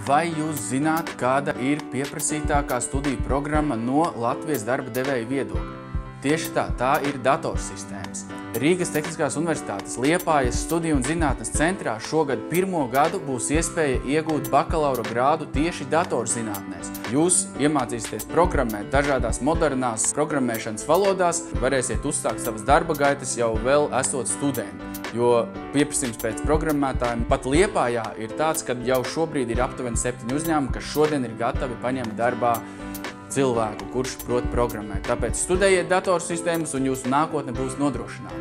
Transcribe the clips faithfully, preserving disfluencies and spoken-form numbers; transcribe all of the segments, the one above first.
Vai jūs zināt, kāda ir pieprasītākā studiju programma no Latvijas darba devēja viedokļa? Tieši tā, tā ir datorsistēmas. Rīgas Tehniskās universitātes Liepājas studiju un zinātnes centrā šogad pirmo gadu būs iespēja iegūt bakalaura grādu tieši datorzinātnēs. Jūs iemācīsieties programmēt dažādās modernās programmēšanas valodās, varēsiet uzsākt savas darba gaitas jau vēl esot studenti. Jo pieprasījums pēc programmētājiem pat Liepājā ir tāds, ka jau šobrīd ir aptuveni septiņi uzņēmumi, kas šodien ir gatavi paņemt darbā cilvēku, kurš prot programmēt. Tāpēc studējiet datorsistēmas un jūsu nākotne būs nodrošināta.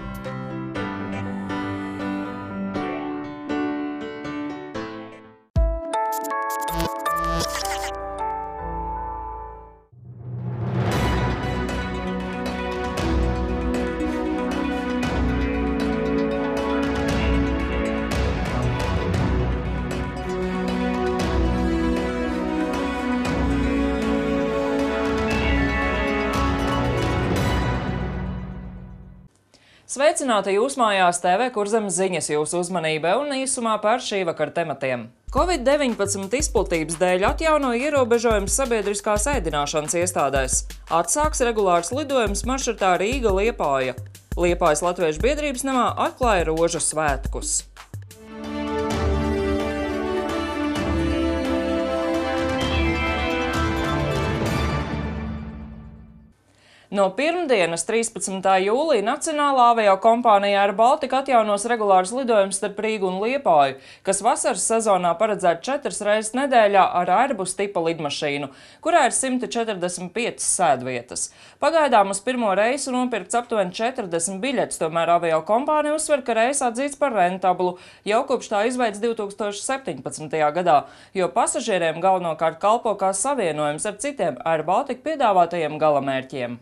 Sveicināti jūs mājās T V Kurzemes ziņas jūsu uzmanībai un īsumā par šī vakara tematiem. Covid deviņpadsmit izplatības dēļ atjaunoja ierobežojums sabiedriskās ēdināšanas iestādēs. Atsāks regulārs lidojums maršrutā Rīga-Liepāja. Liepājas Latviešu biedrības namā atklāja rožu svētkus. No pirmdienas, trīspadsmitā jūlija, Nacionālā aviokompānija Air Baltica atjaunos regulārus lidojumus starp Rīgu un Liepāju, kas vasaras sezonā paredzēt četras reizes nedēļā ar Airbus tipa lidmašīnu, kurā ir simt četrdesmit piecas sēdvietas. Pagaidām uz pirmo reisu nopirkts aptuveni četrdesmit biļetes, tomēr aviokompānija uzsver, ka reis atzīts par rentablu jau kopš tā izveids divi tūkstoši septiņpadsmitajā gadā, jo pasažieriem galvenokārt kalpo kā savienojums ar citiem Air Baltica piedāvātajiem galamērķiem.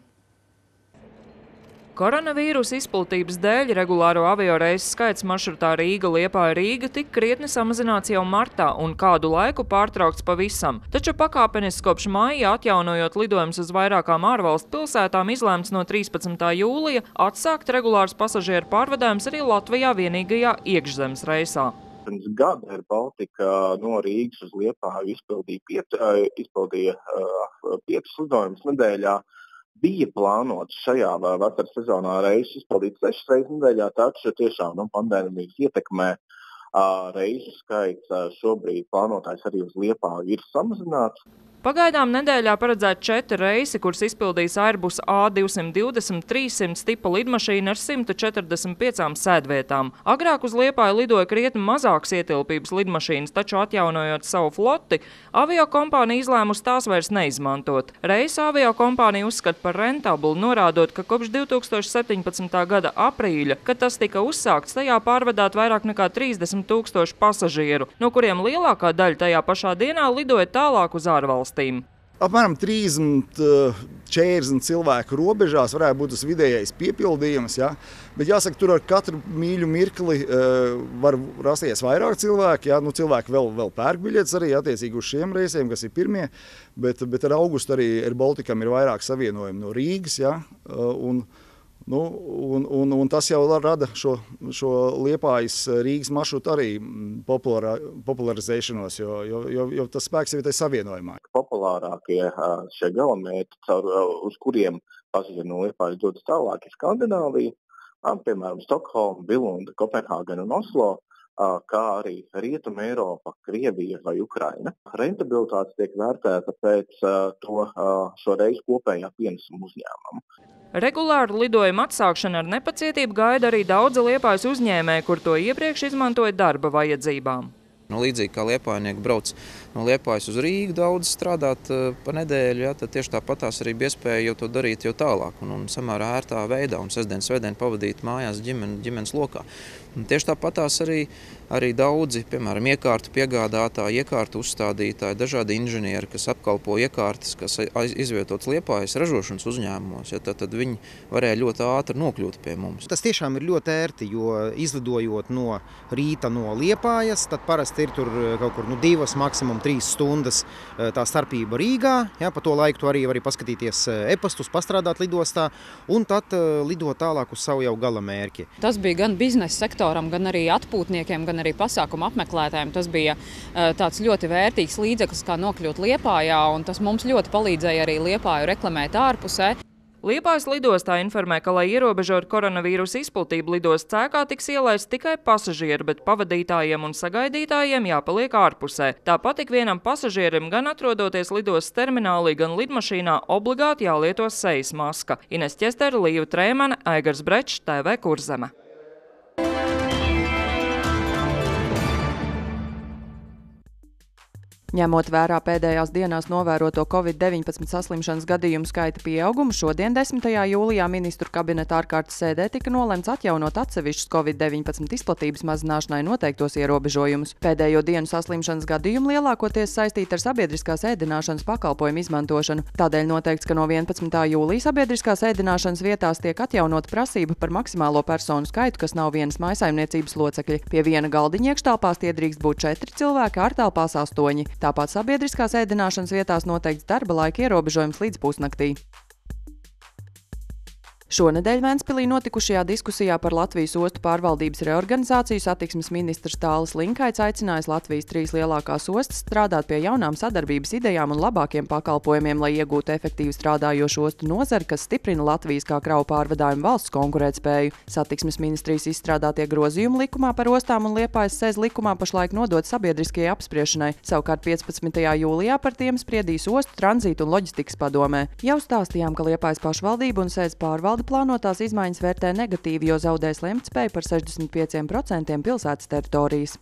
Koronavīrusa izplatības dēļ regulāro avioreisu skaits maršrutā Rīga-Liepāja-Rīga tika krietni samazināts jau martā un kādu laiku pārtraukts pavisam. Taču pakāpeniski kopš maija atjaunojot lidojumus uz vairākām ārvalstu pilsētām izlēmts no trīspadsmitā jūlija atsākt regulārs pasažieru pārvadājums arī Latvijā vienīgajā iekšzemes reisā. Pirms gada Air Baltica no Rīgas uz Liepāju izpildīja, piet, izpildīja uh, piecus lidojumus nedēļā. Bija plānots šajā vasaras sezonā reisu izpildīt sešas reizes nedēļā, taču tiešām nu, pandēmijas ietekmē uh, reisu skaits uh, šobrīd plānotājs arī uz Liepāju ir samazināts. Pagaidām nedēļā paredzēt četri reisi, kuras izpildīs Airbus A divsimt divdesmit trīssimts tipa lidmašīna ar simt četrdesmit piecām sēdvietām. Agrāk uz Liepāju lidoja krietni mazākas ietilpības lidmašīnas, taču atjaunojot savu floti, aviokompānija izlēmusi tās vairs neizmantot. Reisu aviokompānija uzskata par rentablu, norādot, ka kopš divi tūkstoši septiņpadsmitā gada aprīļa, kad tas tika uzsākts, tajā pārvadāt vairāk nekā trīsdesmit tūkstoši pasažieru, no kuriem lielākā daļa tajā pašā dienā lidoja tālāk uz ārvalstīm. Apmēram trīsdesmit četrdesmit cilvēku robežās varētu būt tas vidējais piepildījums, ja? Bet jāsaka, tur ar katru mīļu mirkli uh, var rasties vairāk cilvēki, ja? Nu, cilvēki vēl, vēl pērk biļetes arī attiecīgi uz šiem reisiem, kas ir pirmie, bet, bet ar augustu arī Air Balticam ir vairāk savienojumi no Rīgas, ja? uh, un Nu, un, un, un tas jau rada šo, šo Liepājas Rīgas maršrutu arī populārā, popularizēšanos, jo, jo, jo, jo tas spēks jau ir tai savienojumā. Populārākie šie galamērķi, uz kuriem pasažieri no Liepājas dodas tālāk, ir Skandināvija, piemēram, Stokholma, Bilunda, Kopenhāgena un Oslo, kā arī Rietuma Eiropa, Krievija vai Ukraina. Rentabilitāte tiek vērtēta pēc to, šo reisu kopējā pienesuma uzņēmuma. Regulāru lidojumu atsākšanu ar nepacietību gaida arī daudzi Liepājas uzņēmēji, kur to iepriekš izmantoja darba vajadzībām. Nu, līdzīgi kā liepājnieki brauc no Liepājas uz Rīgu daudz strādāt uh, pa nedēļu, ja, tad tieši tāpatās arī bija iespēja jau to darīt jau tālāk un, un samērā ērtā veidā un sestdien, svētdien pavadīt mājās ģimen, ģimenes lokā. Un tieši tāpatās arī, arī daudzi, piemēram, iekārtu piegādātāji, iekārtu uzstādītāji, dažādi inženieri, kas apkalpo iekārtas, kas izvietotas Liepājas ražošanas uzņēmumos, ja, tad, tad viņi varēja ļoti ātri nokļūt pie mums. Tas tiešām ir ļoti ērti, jo izlidojot no rīta no Liepājas, tad parasti ir tur kaut kur nu, divas, maksimum trīs stundas tā starpība Rīgā. Jā, pa to laiku tu arī vari paskatīties e-pastus, pastrādāt lidostā un tad lidot tālāk uz savu jau gala mērķi. Tas bija gan biznesa sektoram, gan arī atpūtniekiem, gan arī pasākumu apmeklētājiem. Tas bija tāds ļoti vērtīgs līdzeklis, kā nokļūt Liepājā, un tas mums ļoti palīdzēja arī Liepāju reklamēt ārpusē. Liepājas lidostā informē, ka, lai ierobežotu koronavīrusa izplatību, lidostas ēkā tiks ielaists tikai pasažieri, bet pavadītājiem un sagaidītājiem jāpaliek ārpusē. Tāpat ikvienam pasažierim, gan atrodoties lidostas terminālī, gan lidmašīnā, obligāti jālieto sejas maska. Ines Ķestera, Līva Trēmane, Aigars Brečs, T V Kurzeme. Ņemot vērā pēdējās dienās novēroto covid deviņpadsmit saslimšanas gadījumu skaita pieaugumu, šodien desmitajā jūlijā ministru kabineta ārkārtas sēdē tika nolemts atjaunot atsevišķus covid deviņpadsmit izplatības mazināšanai noteiktos ierobežojumus. Pēdējo dienu saslimšanas gadījumu lielākoties saistīti ar sabiedriskās ēdināšanas pakalpojumu izmantošanu. Tādēļ noteikts, ka no vienpadsmitā jūlija sabiedriskās ēdināšanas vietās tiek atjaunota prasība par maksimālo personu skaitu, kas nav vienas mājsaimniecības locekļi. Pie viena galdiņa iekštelpās tie drīkst būt četri cilvēki, ārtelpās astoņi. Tāpat sabiedriskās ēdināšanas vietās noteikts darba laika ierobežojums līdz pusnaktī. Šonedēļ Ventspilī notikušajā diskusijā par Latvijas ostu pārvaldības reorganizāciju satiksmes ministrs Tālis Linkaits aicinājis Latvijas trīs lielākās ostas strādāt pie jaunām sadarbības idejām un labākiem pakalpojumiem, lai iegūtu efektīvi strādājošu ostu nozari, kas stiprina Latvijas kā kravu pārvadājumu valsts konkurētspēju. Satiksmes ministrijas izstrādātie grozījumi likumā par ostām un Liepājas S E Z likumā pašlaik nodot sabiedriskajai apspriešanai. Savukārt piecpadsmitajā jūlijā par tiem spriedīs ostu, tranzītu un loģistikas padomē. Jau stāstījām, ka Liepājas pašvaldība un S E Z pārvalde plānotās izmaiņas vērtē negatīvi, jo zaudēs lemtspēju par sešdesmit pieciem procentiem pilsētas teritorijas.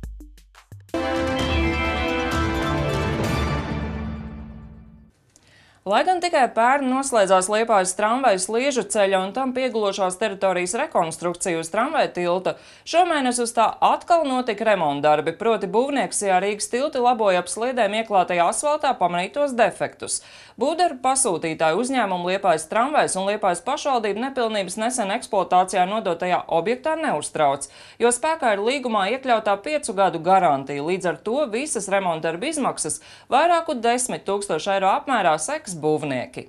Lai gan tikai pērn noslēdzās Liepājas tramvaju sliežu ceļa un tam piegulošās teritorijas rekonstrukcija uz tramvaju tilta, šomēnes uz tā atkal notika remontdarbi, proti būvnieks jā Rīgas tilti laboja ap sliedēm ieklātajā asfaltā pamanītos defektus. Būvdarbu pasūtītāju uzņēmumu Liepājas tramvajs un Liepājas pašvaldība nepilnības nesen eksploatācijā nodotajā objektā neuztrauc, jo spēkā ir līgumā iekļautā piecu gadu garantija. Līdz ar to visas remontdarbu izmaksas vairāku desmit tūkstošu eiro apmērā seks būvnieki.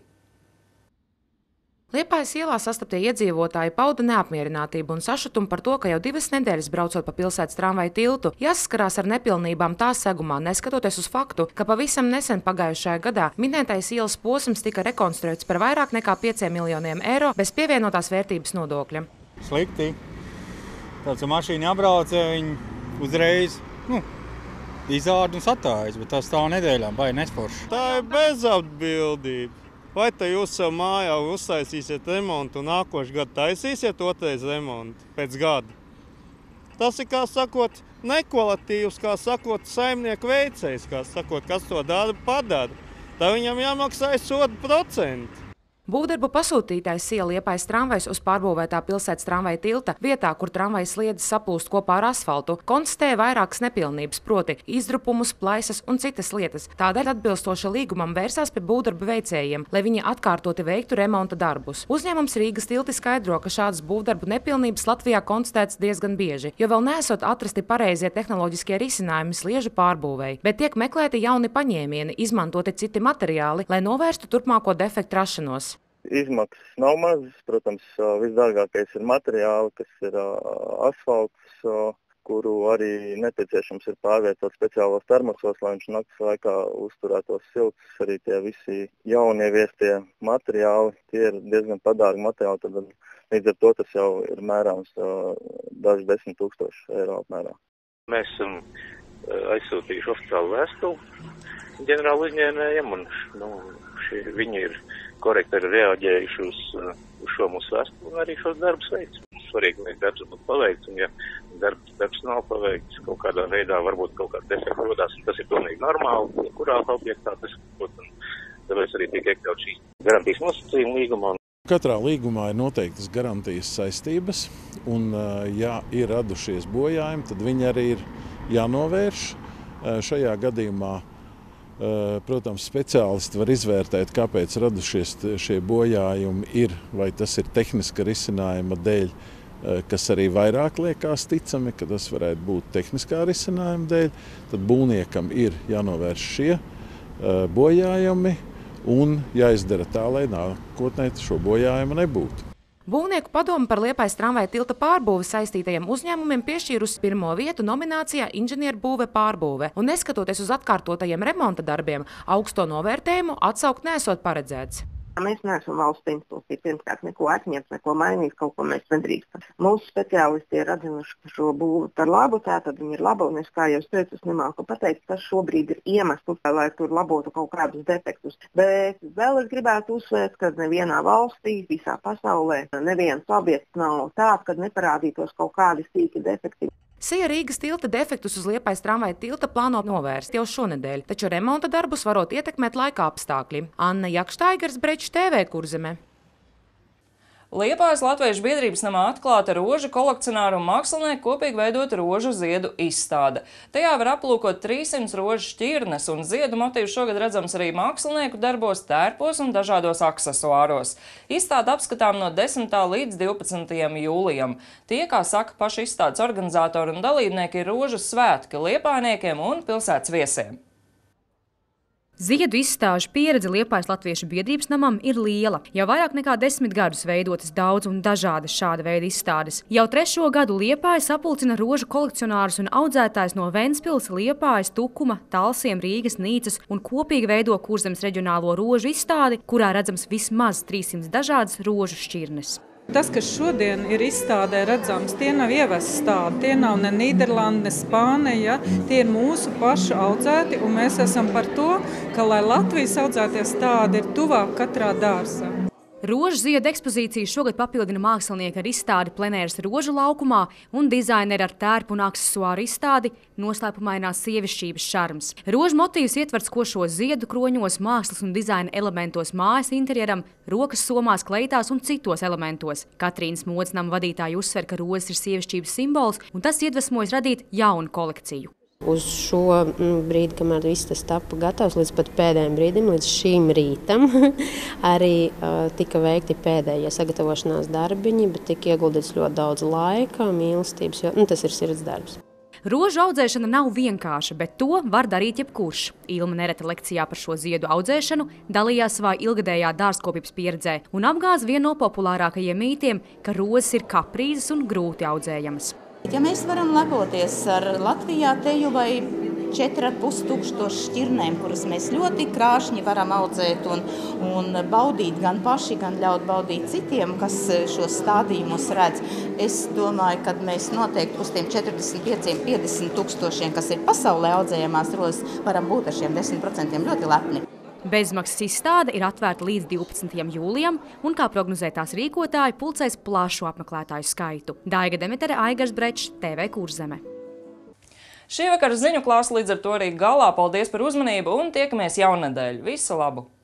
Liepājas ielā sastaptie iedzīvotāji pauda neapmierinātību un sašutumu par to, ka jau divas nedēļas braucot pa pilsētas tramvaju tiltu, jāsaskarās ar nepilnībām tā segumā, neskatoties uz faktu, ka pavisam nesen pagājušajā gadā minētais ielas posms tika rekonstruēts par vairāk nekā pieciem miljoniem eiro bez pievienotās vērtības nodokļa. Slikti. Tāds mašīna apbrauca, viņi uzreiz, nu, izārda un satājas, bet tā stāv nedēļām, vai nesforši. Tā ir bezatbildība. Vai te jūs savu mājā uztaisīsiet remontu un nākošu gadu taisīsiet otrais remontu pēc gada? Tas ir, kā sakot, nekvalitīvs, kā sakot, saimnieku veicējs, kā sakot, kas to dara, padara. Tā viņam jāmaksāja sodu procentu. Būvdarbu pasūtītājs iela Liepājas tramvajs uz pārbūvētā pilsētas tramvaja tilta vietā, kur tramvaja sliedes saplūst kopā ar asfaltu, konstatēja vairākas nepilnības, proti izdrupumus, plaisas un citas lietas. Tādēļ atbilstoši līgumam vērsās pie būvdarbu veicējiem, lai viņi atkārtoti veiktu remonta darbus. Uzņēmums Rīgas tilti skaidro, ka šādas būvdarbu nepilnības Latvijā konstatēts diezgan bieži, jo vēl neesot atrasti pareizie tehnoloģiskie risinājumi sliežu pārbūvēji, bet tiek meklēti jauni paņēmieni, izmantoti citi materiāli, lai novērstu turpmāko defektu rašanos. Izmaksas nav mazas, protams, visdārgākais ir materiāli, kas ir asfalts, kuru arī nepieciešams ir pārvietot speciālos termosos, lai viņš naktas laikā uzturētos silts. Arī tie visi jaunieviestie materiāli, tie ir diezgan padārgi materiāli, tad līdz ar to tas jau ir mērāms daži desmit tūkstoši eiro apmērā. Mēs esam aizsūtījuši oficiālu vēstuli ģenerālu uzņēmējiem, un nu, šie, viņi ir korekti arī reaģējuši uz, uz šo mūsu vēstuli un arī šos darbus veids. Svarīgi, lai darbs būtu paveikts, un ja darbs, darbs nav paveikts, kaut kādā veidā varbūt kaut kāda defekta rodās, tas ir pilnīgi normāli, kurā objektā tas būtu, un tāpēc arī tiek iekļaut šīs garantijas nosacījuma līgumā. Katrā līgumā ir noteiktas garantijas saistības, un ja ir radušies bojājumi, tad viņi arī ir jānovērš. Šajā gadījumā, protams, speciālisti var izvērtēt, kāpēc radušies šie bojājumi ir, vai tas ir tehniska risinājuma dēļ kas arī vairāk liekas ticami, ka tas varētu būt tehniskā risinājuma dēļ, tad būvniekam ir jānovērš šie bojājumi un jāizdara tā, lai nākotnē šo bojājumu nebūtu. Būvnieku padome par Liepājas tramvaja tilta pārbūvi saistītajiem uzņēmumiem piešķīrusi pirmo vietu nominācijā inženierbūve pārbūve. Un neskatoties uz atkārtotajiem remonta darbiem, augsto novērtējumu atsaukt nesot paredzēts. Mēs neesam valsts institūcija, pirmkārt neko atņemt, neko mainīt, kaut ko mēs nedrīkstam. Mūsu speciālisti ir atzinuši šo būvu par labu, tātad viņi ir laba, un es, kā jau teicu, es nemāku pateikt, kas šobrīd ir iemesls, lai tur labotu kaut kādus defektus. Bet vēl es gribētu uzsvērt, ka nevienā valstī, visā pasaulē, neviens objekts nav tāds, kad neparādītos kaut kādi sīki defekti. Sija Rīgas tilta defektus uz Liepājas tramvaja tilta plāno novērst jau šonedēļ, taču remonta darbus varot ietekmēt laika apstākļi. Anna Jakšta, Aigars Brečs, T V Kurzeme. Liepājas Latviešu biedrības namā atklāta rožu kolekcionāru un mākslinieku kopīgi veidot rožu ziedu izstāde. Tajā var aplūkot trīssimts rožu šķirnes, un ziedu motīvu šogad redzams arī mākslinieku darbos, tērpos un dažādos aksesuāros. Izstāde apskatām no desmitā līdz divpadsmitajam jūlijam. Tie, kā saka paši izstādes organizatori un dalībnieki, ir rožu svētki liepājniekiem un pilsētas viesiem. Ziedu izstāžu pieredze Liepājas Latviešu biedrības namam ir liela. Jau vairāk nekā desmit gadus veidotas daudz un dažādas šāda veida izstādes. Jau trešo gadu Liepāja sapulcina rožu kolekcionārus un audzētājs no Ventspils, Liepājas, Tukuma, Talsiem, Rīgas, Nīcas un kopīgi veido Kurzemes reģionālo rožu izstādi, kurā redzams vismaz trīssimts dažādas rožu šķirnes. Tas, kas šodien ir izstādē redzams, tie nav ievesti stādi, tie nav ne Nīderlanda, ne Spānija, tie ir mūsu pašu audzēti, un mēs esam par to, ka, lai Latvijas audzētie stādi ir tuvāk katrā dārzā. Rožu ziedu ekspozīciju šogad papildina mākslinieki ar izstādi Plenēras rožu laukumā un dizaineri ar tērpu un aksesuāru izstādi Noslēpumainās sievišķības šarms. Rožu motīvs ietverts košo ziedu kroņos, mākslas un dizaina elementos mājas interjeram, rokas somās, kleitās un citos elementos. Katrīnas modes nama vadītāja uzsver, ka rozes ir sievišķības simbols, un tas iedvesmojas radīt jaunu kolekciju. Uz šo brīdi, kamēr viss tas tapa gatavs, līdz pat pēdējiem brīdim, līdz šīm rītam, arī uh, tika veikti pēdējie sagatavošanās darbiņi, bet tika ieguldīts ļoti daudz laika, mīlestības, jo nu, tas ir sirds darbs. Rožu audzēšana nav vienkārša, bet to var darīt jebkurš. Ilma Nereta lekcijā par šo ziedu audzēšanu dalījās savā ilgadējā dārzkopības pieredzē un apgāza vienu no populārākajiem mītiem, ka rozes ir kaprīzes un grūti audzējamas. Ja mēs varam lepoties ar Latvijā teju vai četri ar pus tūkstoši šķirnēm, kuras mēs ļoti krāšņi varam audzēt un, un baudīt gan paši, gan ļaut baudīt citiem, kas šos stādījumus redz. Es domāju, ka mēs noteikti uz tiem četrdesmit pieciem, piecdesmit tūkstošiem, kas ir pasaulē audzējamās rozes, varam būt ar šiem desmit procentiem ļoti lepni. Bezmaksas izstāde ir atvērta līdz divpadsmitajam jūlijam, un, kā prognozē tās rīkotāji, pulcēs plašu apmeklētāju skaitu. Daiga Demetere, Aigars Brečs, T V Kurzeme. Šī vakara ziņu klāsts līdz ar to arī galā. Paldies par uzmanību un tiekamies jaunedēļ. Visu labu!